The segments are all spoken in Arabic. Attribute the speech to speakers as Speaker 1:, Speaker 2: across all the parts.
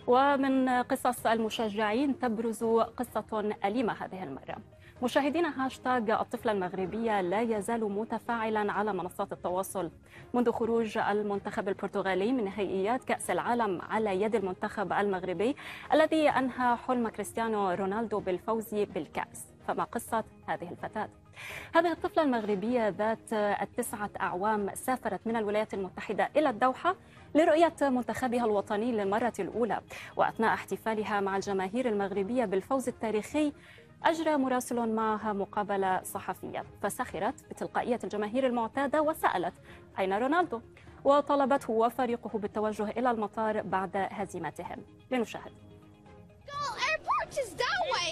Speaker 1: ومن قصص المشجعين تبرز قصة أليمة هذه المرة. مشاهدينا، هاشتاغ الطفلة المغربية لا يزال متفاعلا على منصات التواصل منذ خروج المنتخب البرتغالي من نهائيات كأس العالم على يد المنتخب المغربي الذي أنهى حلم كريستيانو رونالدو بالفوز بالكأس. فما قصة هذه الفتاة؟ هذه الطفلة المغربية ذات التسعة أعوام سافرت من الولايات المتحدة إلى الدوحة لرؤية منتخبها الوطني للمرة الأولى، وأثناء احتفالها مع الجماهير المغربية بالفوز التاريخي أجرى مراسل معها مقابلة صحفية، فسخرت بتلقائية الجماهير المعتادة وسألت: أين رونالدو؟ وطلبته وفريقه بالتوجه إلى المطار بعد هزيمتهم. لنشاهد.
Speaker 2: Just that way.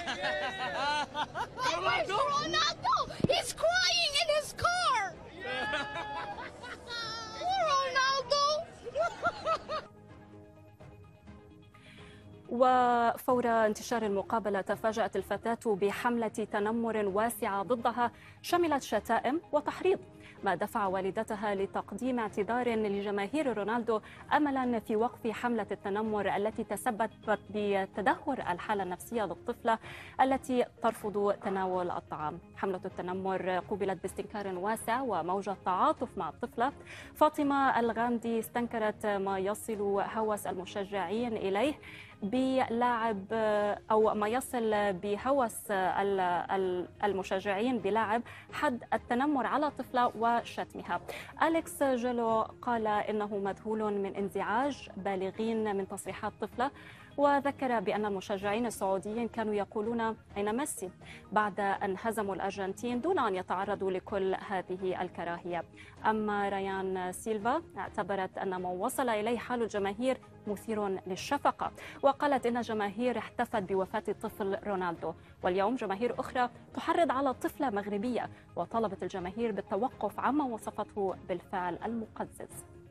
Speaker 2: Where's Ronaldo? He's crying in his car. Poor Ronaldo.
Speaker 1: وفور انتشار المقابلة تفاجأت الفتاة بحملة تنمر واسعة ضدها شملت شتائم وتحريض، ما دفع والدتها لتقديم اعتذار لجماهير رونالدو أملا في وقف حملة التنمر التي تسببت بتدهور الحالة النفسية للطفلة التي ترفض تناول الطعام. حملة التنمر قوبلت باستنكار واسع وموجة تعاطف مع الطفلة. فاطمة الغامدي استنكرت ما يصل هوس المشجعين إليه بلاعب أو ما يصل بهوس المشجعين بلاعب حد التنمر على طفلة وشتمها. أليكس جيلو قال إنه مذهول من انزعاج بالغين من تصريحات طفلة، وذكر بأن المشجعين السعوديين كانوا يقولون أين ميسي بعد أن هزموا الأرجنتين دون أن يتعرضوا لكل هذه الكراهية. أما ريان سيلفا اعتبرت أن ما وصل إليه حال الجماهير مثير للشفقة، وقالت إن الجماهير احتفت بوفاة طفل رونالدو، واليوم جماهير أخرى تحرض على طفلة مغربية، وطلبت الجماهير بالتوقف عما وصفته بالفعل المقزز.